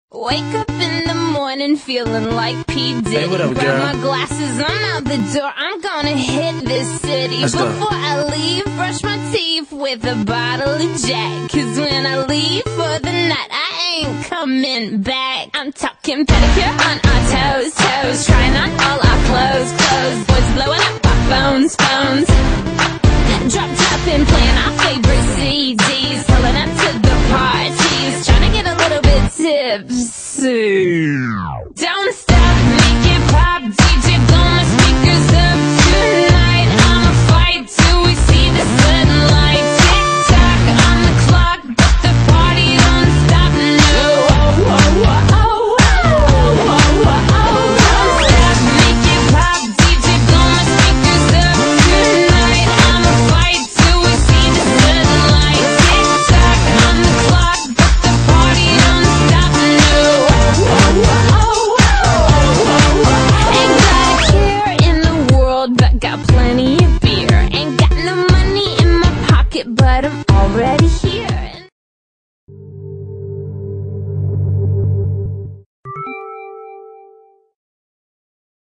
Wake up in the morning feeling like P. Diddy. Hey, what up, Grab girl? my glasses, I'm out the door. I'm gonna hit this city. Let's go. Before I leave, brush my teeth with a bottle of Jack. Cause when I leave for the night, I ain't coming back. I'm talking pedicure on our toes, toes. Trying on all our clothes, clothes. Boys blowing up our phones, phones. Drop top and playing our favorite CDs. Pulling up to the parties. Trying to get a little bit tipsy. Don't stop, make it pop. DJ, blow my speakers up tonight. I'ma fight till we see the sunlight. Tick-tock on the clock, but the party don't stop, no. Don't stop, make it pop. DJ, blow my speakers up tonight. I'ma fight till we see the sunlight. Tick-tock on the clock, but the party don't stop, no. Ain't got a care in the world, but got plenty of beer. Ain't got no money in my pocket, but I'm already here.